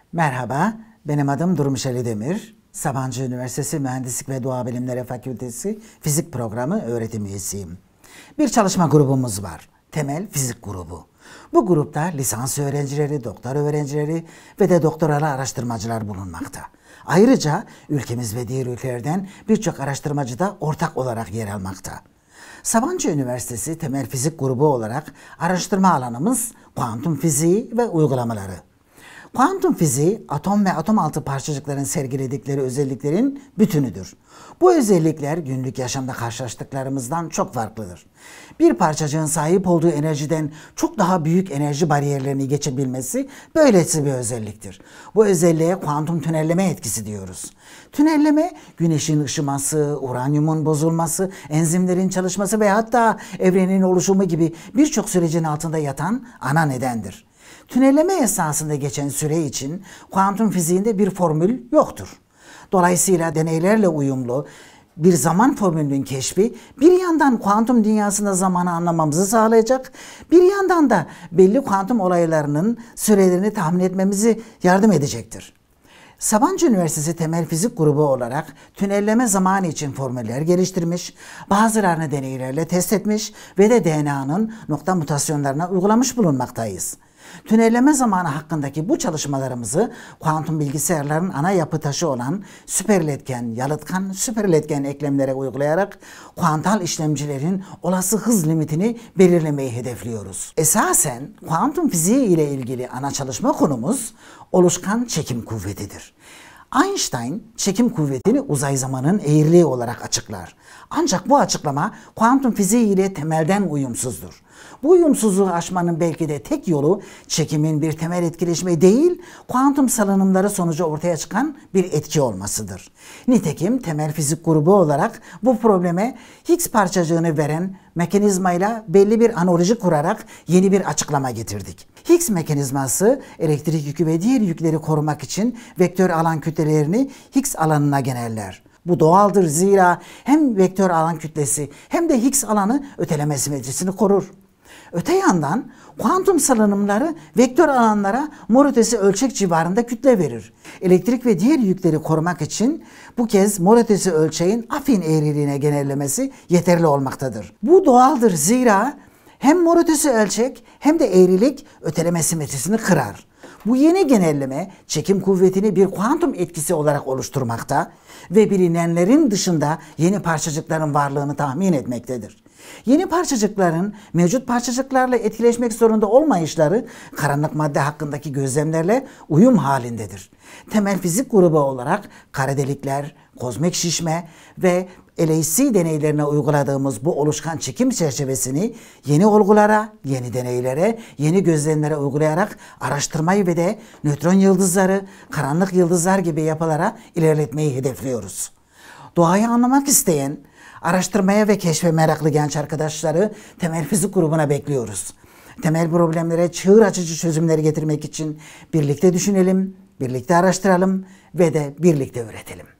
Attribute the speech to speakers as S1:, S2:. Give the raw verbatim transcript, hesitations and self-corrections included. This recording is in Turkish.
S1: Merhaba, benim adım Durmuş Ali Demir. Sabancı Üniversitesi Mühendislik ve Doğa Bilimleri Fakültesi Fizik Programı öğretim üyesiyim. Bir çalışma grubumuz var, Temel Fizik Grubu. Bu grupta lisans öğrencileri, doktor öğrencileri ve de doktoralı araştırmacılar bulunmakta. Ayrıca ülkemiz ve diğer ülkelerden birçok araştırmacı da ortak olarak yer almakta. Sabancı Üniversitesi Temel Fizik Grubu olarak araştırma alanımız kuantum fiziği ve uygulamaları. Kuantum fiziği, atom ve atom altı parçacıkların sergiledikleri özelliklerin bütünüdür. Bu özellikler günlük yaşamda karşılaştıklarımızdan çok farklıdır. Bir parçacığın sahip olduğu enerjiden çok daha büyük enerji bariyerlerini geçebilmesi böylesi bir özelliktir. Bu özelliğe kuantum tünelleme etkisi diyoruz. Tünelleme, güneşin ışıması, uranyumun bozulması, enzimlerin çalışması ve hatta evrenin oluşumu gibi birçok sürecin altında yatan ana nedendir. Tünelleme esnasında geçen süre için kuantum fiziğinde bir formül yoktur. Dolayısıyla deneylerle uyumlu bir zaman formülünün keşfi bir yandan kuantum dünyasında zamanı anlamamızı sağlayacak, bir yandan da belli kuantum olaylarının sürelerini tahmin etmemizi yardım edecektir. Sabancı Üniversitesi Temel Fizik Grubu olarak tünelleme zamanı için formüller geliştirmiş, bazılarını deneylerle test etmiş ve de D N A'nın nokta mutasyonlarına uygulamış bulunmaktayız. Tünelleme zamanı hakkındaki bu çalışmalarımızı kuantum bilgisayarların ana yapı taşı olan süperiletken, yalıtkan süperiletken eklemlere uygulayarak kuantal işlemcilerin olası hız limitini belirlemeyi hedefliyoruz. Esasen kuantum fiziği ile ilgili ana çalışma konumuz oluşkan çekim kuvvetidir. Einstein çekim kuvvetini uzay zamanın eğriliği olarak açıklar. Ancak bu açıklama kuantum fiziği ile temelden uyumsuzdur. Bu uyumsuzluğu aşmanın belki de tek yolu çekimin bir temel etkileşimi değil, kuantum salınımları sonucu ortaya çıkan bir etki olmasıdır. Nitekim Temel Fizik Grubu olarak bu probleme Higgs parçacığını veren mekanizmayla belli bir analoji kurarak yeni bir açıklama getirdik. Higgs mekanizması elektrik yükü ve diğer yükleri korumak için vektör alan kütlelerini Higgs alanına geneller. Bu doğaldır, zira hem vektör alan kütlesi hem de Higgs alanı öteleme simetrisini korur. Öte yandan kuantum salınımları vektör alanlara mor ötesi ölçek civarında kütle verir. Elektrik ve diğer yükleri korumak için bu kez mor ötesi ölçeğin afin eğriliğine genellemesi yeterli olmaktadır. Bu doğaldır, zira hem mor ötesi ölçek hem de eğrilik öteleme simetrisini kırar. Bu yeni genelleme çekim kuvvetini bir kuantum etkisi olarak oluşturmakta ve bilinenlerin dışında yeni parçacıkların varlığını tahmin etmektedir. Yeni parçacıkların mevcut parçacıklarla etkileşmek zorunda olmayışları karanlık madde hakkındaki gözlemlerle uyum halindedir. Temel Fizik Grubu olarak kara delikler, kozmik şişme ve L H C deneylerine uyguladığımız bu oluşkan çekim çerçevesini yeni olgulara, yeni deneylere, yeni gözlemlere uygulayarak araştırmayı ve de nötron yıldızları, karanlık yıldızlar gibi yapılara ilerletmeyi hedefliyoruz. Doğayı anlamak isteyen, araştırmaya ve keşfe meraklı genç arkadaşları Temel Fizik Grubu'na bekliyoruz. Temel problemlere çığır açıcı çözümleri getirmek için birlikte düşünelim, birlikte araştıralım ve de birlikte üretelim.